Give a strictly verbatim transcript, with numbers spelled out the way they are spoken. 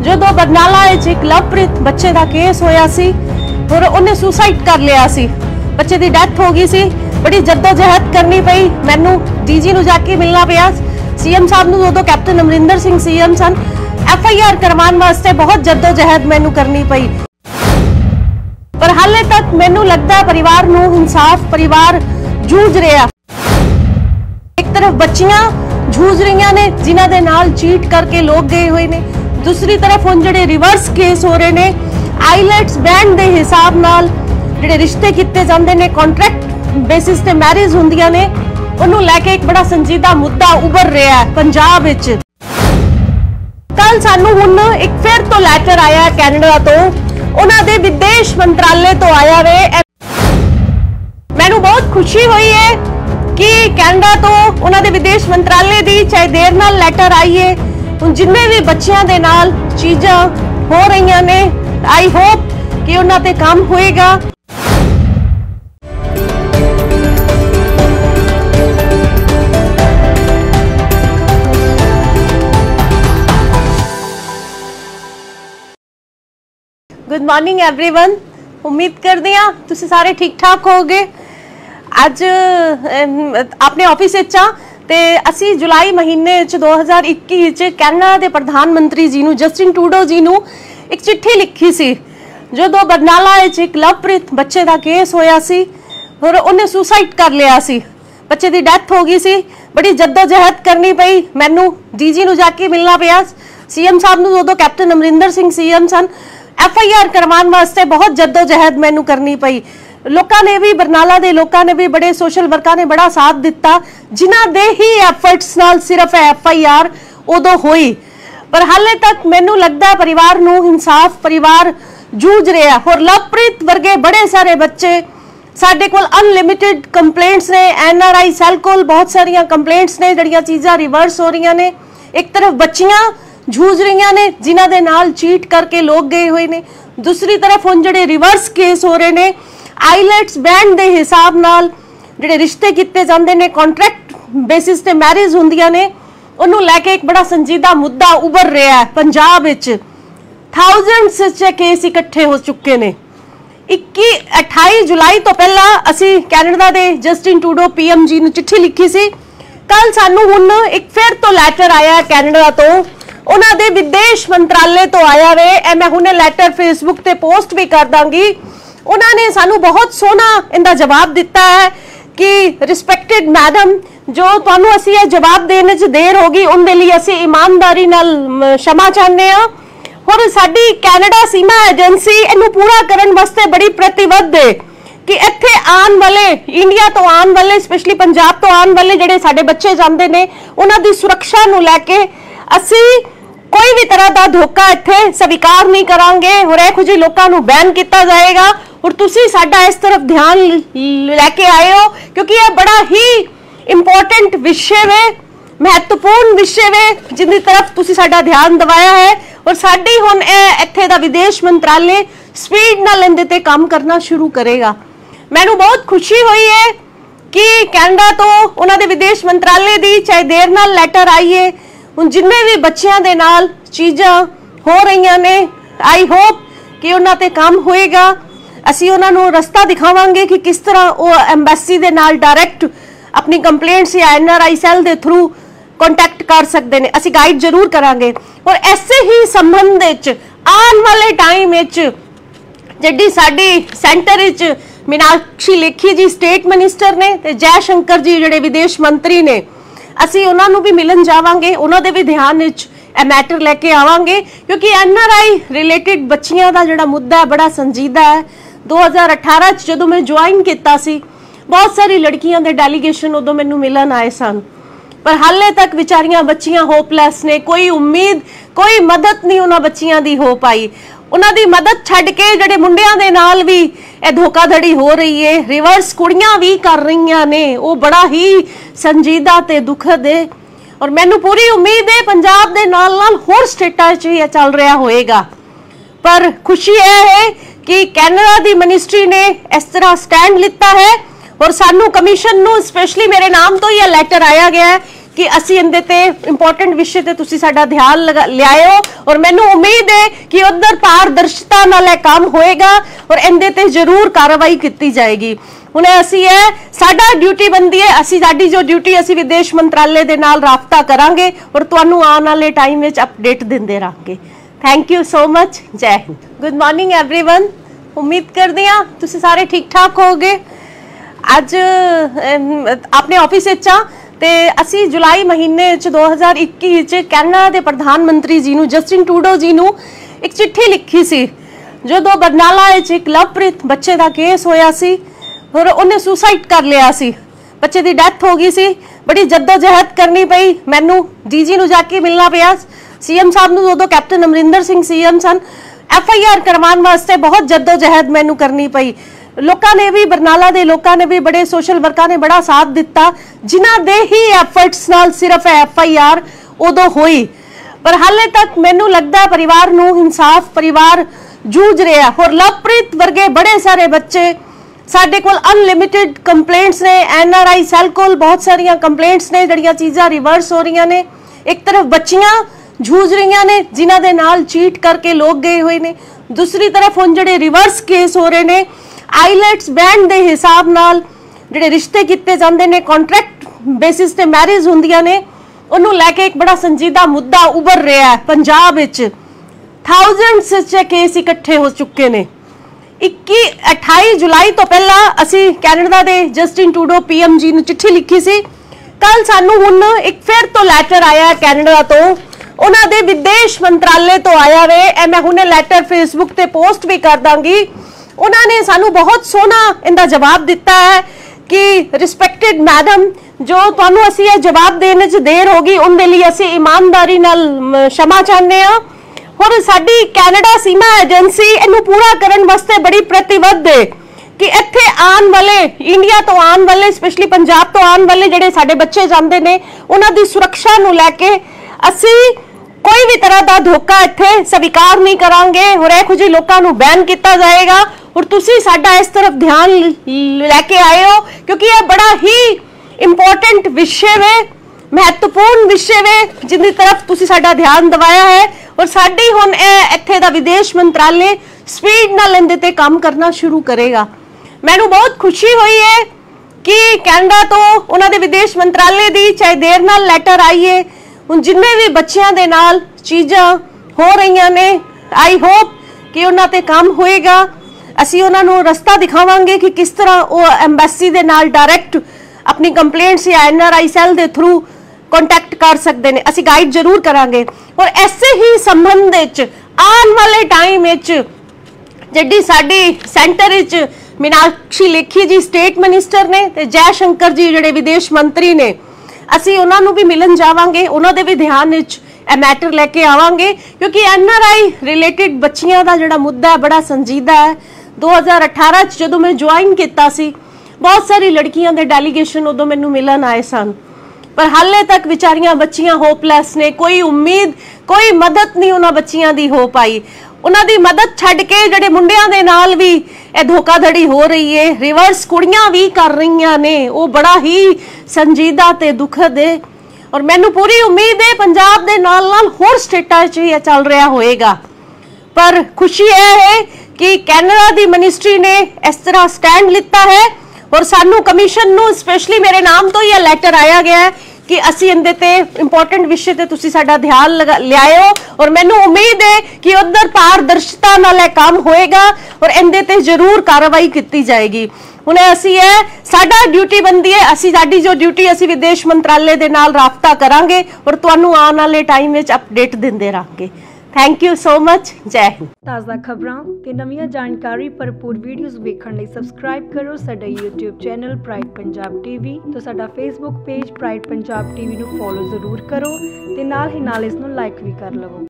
ਜਦੋਂ ਬਰਨਾਲਾ ਵਿੱਚ ਇੱਕ ਲਵਪ੍ਰੀਤ ਬੱਚੇ ਦਾ ਕੇਸ ਹੋਇਆ ਸੀ और उन्हें सुसाइड कर लिया सी, बच्चे की डेथ हो गई सी। बड़ी जद्दोजहद करनी पई, मैनू डीजी नूं जाके मिलना पिया, सीएम साहब नूं उदों कैप्टन अमरिंदर सिंह सीएम सन, एफ आई आर करवाने वास्ते बहुत जद्दोजहद मैनू करनी पई। पर हाले तक मैनू लगता है परिवार नूं इंसाफ परिवार जूझ रहा। एक तरफ बच्चियां जूझ रही ने जिन्हां दे नाल चीट करके लोग गए हुए ने, दूसरी तरफ हुण जिहड़े रिवर्स केस हो रहे ने आईलैट्स बैंड के हिसाब नाल जिहड़े रिश्ते किए जाते हैं कॉन्ट्रैक्ट बेसिस ते मैरिज हुंदियां ने, उन्होंने लैके एक बड़ा संजीदा मुद्दा उभर रहा है पंजाब विच। कल सानू हुण एक फिर तो लैटर आया कैनेडा तो, उन्हां दे विदेश मंत्रालय तो आया वे। मैनू बहुत खुशी हुई है कि कैनेडा तो उन्हां दे विदेश मंत्रालय दी चाहे देर नाल लैटर आई है, हुण जिन्ने भी बच्चियां दे नाल चीज़ां हो रही ने आई होप कि उन्हां ते काम होएगा। गुड मॉर्निंग एवरीवन, उम्मीद करते हैं तुसी सारे ठीक ठाक होगे। अज अपने ऑफिस ते असी जुलाई महीने दो हज़ार इक्की कैनेडा के प्रधानमंत्री जी नूं जस्टिन ट्रूडो जी नूं एक चिट्ठी लिखी सी, जो बरनाला एक लवप्रीत बच्चे का केस होया सी और उन्हें सुसाइड कर लिया सी, बच्चे की डेथ हो गई सी। बड़ी जद्दोजहद करनी पई, मैनू डीजी नूं जाके मिलना पिया, सीएम साहब नूं उदों कैप्टन अमरिंदर सिंह सीएम सन, एफ आई आर करवाने वास्ते बहुत जद्दोजहद मैनू करनी पई। लोगों ने भी बरनाला दे लोगों ने भी बड़े सोशल वर्कर ने बड़ा साथ दिता, जिन्हां दे ही एफर्ट्स नाल सिर्फ एफ आई आर उदों होई। पर हाले तक मैनू लगता है परिवार नूं इंसाफ परिवार जूझ रहा। और लवप्रीत वर्गे बड़े सारे बच्चे साडे कोल अनलिमिटेड कंप्लेंट्स ने, एन आर आई सैल कोल बहुत सारिया कंप्लेंट्स ने जिहड़ियां चीज़ां रिवर्स हो रही ने। एक तरफ बच्चियां जूझ रही ने जिन्हां दे नाल चीट करके लोग गए हुए ने, दूसरी तरफ हुण जिहड़े रिवर्स केस हो रहे ने आईलैट्स बैंड के हिसाब नाल जिहड़े रिश्ते किए जाते हैं कॉन्ट्रैक्ट बेसिस ते मैरिज हुंदियां ने, उन्होंने लैके एक बड़ा संजीदा मुद्दा उभर रहा है पंजाब विच। थाउजेंड्स केस इकट्ठे हो चुके ने। इक्की अठाई जुलाई तो पहला असी कैनेडा के जस्टिन ट्रूडो पीएम जी नूं चिट्ठी लिखी सी। कल सानू हुण एक फिर तो लैटर आया कैनेडा तो, उन्हां दे विदेश मंत्रालय तो आया वे। ए मैं हुणे लैटर फेसबुक ते पोस्ट भी कर दांगी। उन्होंने सानू बहुत सोहना इनका जवाब दिता है कि रिस्पैक्टेड मैडम, जो तुहानू असी यह जवाब देने च देर होगी उनके लिए असी ईमानदारी नाल क्षमा चाहते हैं। और साडी कैनेडा सीमा एजेंसी इनू पूरा करने वास्ते बड़ी प्रतिबद्ध है कि इत्थे आने वाले इंडिया तो आने वाले स्पेशली पंजाब तो आने वाले जिहड़े साडे बच्चे जांदे ने उन्हां दी सुरक्षा नू लैके असी कोई भी तरह का धोखा इत्थे स्वीकार नहीं करांगे और इहो जिहे लोकां नू बैन किया जाएगा। और तुसी साडा इस तरफ ध्यान लैके आए हो क्योंकि यह बड़ा ही इंपॉर्टेंट विषय वे, महत्वपूर्ण विषय वे जिंदी तरफ तुसी साडा ध्यान दवाया है। और साडी हुण इत्थे दा विदेश मंत्रालय स्पीड नाल इहदे ते काम करना शुरू करेगा। मैनू बहुत खुशी हुई है कि कैनेडा तो उन्हां दे विदेश मंत्रालय दी चाहे देर नाल लैटर आई है, हुण जिन्ने भी बच्चियां दे नाल चीज़ां हो रही ने आई होप कि उन्हां ते काम होएगा। असी उन्होंने रस्ता दिखावांगे कि किस तरह वो एम्बेसी दे नाल डायरैक्ट अपनी कंप्लेंट्स या एन आर आई सैल दे थ्रू कॉन्टैक्ट कर सकते हैं, असी गाइड जरूर करांगे। और ऐसे ही संबंध आने वाले टाइम जिहड़ी साडी centre Meenakshi Lekhi ji state minister ने ते जयशंकर जी जिहड़े विदेश मंत्री ने, असी उन्होंने भी मिलन जावांगे, उन्होंने भी ध्यान ए मैटर लैके आवांगे क्योंकि एन आर आई रिलेटेड बच्चियां दा जिहड़ा मुद्दा है बड़ा संजीदा है। दो हज़ार अठारह जो मैं ज्वाइन किया सी, बहुत सारी लड़कियां दे डेलीगेशन उदों मैनू मिलन आए सन, पर हाले तक विचारियां बच्चियां होपलैस ने, कोई उम्मीद कोई मदद नहीं उन्हां बच्चियां दी हो पाई। उन्हां दी मदद छड्ड के जिहड़े मुंडियां दे नाल भी यह धोखाधड़ी हो रही है, रिवर्स कुड़ियां भी कर रही ने, वो बड़ा ही संजीदा ते दुखद है। और मैनू पूरी उम्मीद है पंजाब दे नाल नाल होर स्टेटां च यह चल रहा होएगा। पर खुशी यह है कि कैनेडा दी मिनिस्ट्री ने इस तरह स्टैंड लिता है और सानू कमीशन नू स्पेशली मेरे नाम तो यह लैटर आया गया है कि ਅਸੀਂ ਇਹਦੇ ਤੇ ਇੰਪੋਰਟੈਂਟ ਵਿਸ਼ੇ ਤੇ ਤੁਸੀਂ ਸਾਡਾ ਧਿਆਨ ਲਿਆਇਓ ਔਰ ਮੈਨੂੰ ਉਮੀਦ ਹੈ ਕਿ ਉਧਰ ਪਾਰਦਰਸ਼ਤਾ ਨਾਲ ਇਹ ਕੰਮ ਹੋਏਗਾ ਔਰ ਇਹਦੇ ਤੇ ਜ਼ਰੂਰ ਕਾਰਵਾਈ ਕੀਤੀ ਜਾਏਗੀ। ਹੁਣ ਅਸੀਂ ਇਹ ਸਾਡਾ ਡਿਊਟੀ ਬੰਦੀ ਹੈ, ਅਸੀਂ ਸਾਡੀ ਜੋ ਡਿਊਟੀ ਅਸੀਂ ਵਿਦੇਸ਼ ਮੰਤਰਾਲੇ ਦੇ ਨਾਲ ਰਾਬਤਾ ਕਰਾਂਗੇ ਔਰ ਤੁਹਾਨੂੰ ਆਉਣ ਵਾਲੇ ਟਾਈਮ ਵਿੱਚ ਅਪਡੇਟ ਦਿੰਦੇ ਰਹਾਂਗੇ। Thank you so much. ਜੈ ਹਿੰਦ। Good morning everyone. ਉਮੀਦ ਕਰਦੀ ਹਾਂ ਤੁਸੀਂ ਸਾਰੇ ਠੀਕ ਠਾਕ ਹੋਗੇ। ਅੱਜ ਆਪਣੇ ਆਫਿਸ ਵਿੱਚ ਆ ਤੇ ਅਸੀਂ ਜੁਲਾਈ ਮਹੀਨੇ ਚ दो हज़ार इक्कीस ਚ ਕੈਨੇਡਾ ਦੇ ਪ੍ਰਧਾਨ ਮੰਤਰੀ ਜੀ ਨੂੰ ਜਸਟਿਨ ਟਰੂਡੋ ਜੀ ਨੂੰ ਇੱਕ ਚਿੱਠੀ ਲਿਖੀ ਸੀ ਜਦੋਂ ਬਰਨਾਲਾ ਵਿੱਚ ਇੱਕ ਲਵਪ੍ਰੀਤ ਬੱਚੇ ਦਾ ਕੇਸ ਹੋਇਆ ਸੀ और उन्हें सुसाइड कर लिया सी, बच्चे की डेथ हो गई सी। बड़ी जद्दोजहद करनी पई, मैनू डीजी नू जाके मिलना पिया, सीएम साहब नू उदों कैप्टन अमरिंदर सिंह सीएम सन, एफ आई आर करवाने वास्ते बहुत जद्दोजहद मैनू करनी पई। लोगों ने भी बरनाला दे लोगों ने भी बड़े सोशल वर्कर ने बड़ा साथ दिता जिन्हां दे ही एफर्ट्स नाल सिर्फ एफ आई आर उदों होई, पर हाले तक मैनू लगदा परिवार नू इंसाफ परिवार जूझ रहा। और लवप्रीत वर्गे बड़े सारे बच्चे साडे कोल अनलिमिटेड कंप्लेंट्स ने, एन आर आई सैल कोल बहुत सारिया कंप्लेंट्स ने जड़ियां चीज़ां रिवर्स हो रही ने। एक तरफ बच्चियां जूझ रही ने जिन्हां दे नाल चीट करके लोग गए हुए ने, दूसरी तरफ हुण जिहड़े रिवर्स केस हो रहे ने आईलैट्स बैंड दे हिसाब नाल जिहड़े रिश्ते कीते जांदे ने कॉन्ट्रैक्ट बेसिस ते मैरिज हुंदियां ने उहनूं लैके एक बड़ा संजीदा मुद्दा उभर रहा है। पंजाब विच थाउजेंड्स च केस इकट्ठे हो चुके ने। इक्की अठाई जुलाई तो पहला असी कैनेडा दे जस्टिन टूडो पीएम जी नूं चिट्ठी लिखी सी। कल सानू हुण एक फिर तो लैटर आया कैनेडा तो, उन्हां दे विदेश मंत्रालय तो आया वे। ए मैं हुणे लैटर फेसबुक ते पोस्ट भी कर दांगी। उन्हां ने सानू बहुत सोहना इहदा जवाब दिता है कि रिस्पैक्टेड मैडम जो तुहानू असी ये जवाब देने च देर होगी उनके लिए असी ईमानदारी नाल क्षमा चाहते हैं और साडी कैनेडा सीमा एजेंसी इनू पूरा करने वास्ते बड़ी प्रतिबद्ध है कि इत्थे आने वाले इंडिया तो आने वाले स्पेशली पंजाब तो आने वाले जिहड़े साडे बच्चे जांदे ने उन्हां दी सुरक्षा नू लैके असी कोई भी तरह का धोखा इत्थे स्वीकार नहीं करांगे और इहो जिहे लोकां नू बैन किया जाएगा। और तुसी साडा इस तरफ ध्यान लैके आए हो क्योंकि यह बड़ा ही इंपॉर्टेंट विषय वे, महत्वपूर्ण विषय वे जिंदी तरफ तुसी साडा ध्यान दवाया है और साडी हुण इत्थे दा विदेश मंत्रालय स्पीड नाल इहदे ते काम करना शुरू करेगा। मैनू बहुत खुशी हुई है कि कैनेडा तो उन्हां दे विदेश मंत्रालय दी चाहे देर नाल लैटर आई है, हुण जिन्ने भी बच्चियां दे नाल चीज़ां हो रही ने आई होप कि उन्हां ते काम होएगा। असी उन्हां नूं रस्ता दिखावांगे कि किस तरह वो एम्बेसी दे नाल डायरैक्ट अपनी कंप्लेंट्स या एन आर आई सैल दे थ्रू कॉन्टैक्ट कर सकते हैं, असी गाइड जरूर करांगे। और ऐसे ही संबंध आने वाले टाइम जी साडी centre Meenakshi Lekhi ji state minister ने ते जयशंकर जी जिहड़े विदेश मंत्री ने, असी उन्हां नूं भी मिलन जावांगे, उन्हां दे भी ध्यान विच ए मैटर लैके आवांगे क्योंकि एन आर आई रिलेटेड बच्चियां दा जिहड़ा मुद्दा है बड़ा संजीदा है। दो हज़ार अठारह च जदों मैं ज्वाइन किया सी बहुत सारी लड़कियां दे डेलीगेशन उदों मैनूं मिलन आए सन, पर हाले तक विचारियां बच्चियां होपलैस ने, कोई उम्मीद कोई मदद नहीं उन्हां बच्चियां दी हो पाई। उन्हां दी मदद छड्ड के जिहड़े मुंडियां दे नाल भी ए धोखाधड़ी हो रही है, रिवर्स कुड़ियां भी कर रही ने, वो बड़ा ही संजीदा ते दुखद है। और मैनू पूरी उम्मीद है पंजाब दे नाल नाल होर स्टेटां च ये चल रहा होएगा। पर खुशी यह है कि कैनेडा दी मिनिस्ट्री ने इस तरह स्टैंड लिता है और सानू कमीशन नू स्पेशली मेरे नाम तो यह लैटर आया गया है कि असी इहदे ते इंपॉर्टेंट विषय ते तुसी साडा ध्यान लियाओ और मैनू उम्मीद है कि उधर पारदर्शिता नाल ये काम होएगा और इहदे ते जरूर कार्रवाई की जाएगी। हुण असी है साडा ड्यूटी बनदी है, असी साडी जो ड्यूटी असी विदेश मंत्रालय दे नाल राबता करांगे और तुहानू आने वाले टाइम विच अपडेट दिंदे रहांगे। Thank you so much. जय हिंद। ताज़ा खबरां ते नवीं जानकारी भरपूर वीडियोज़ वेखण लई सबसक्राइब करो साडा YouTube channel Pride Punjab TV तो साडा Facebook page Pride Punjab TV नू फॉलो जरूर करो ते नाल ही नाल इस नू लाइक भी कर लवो।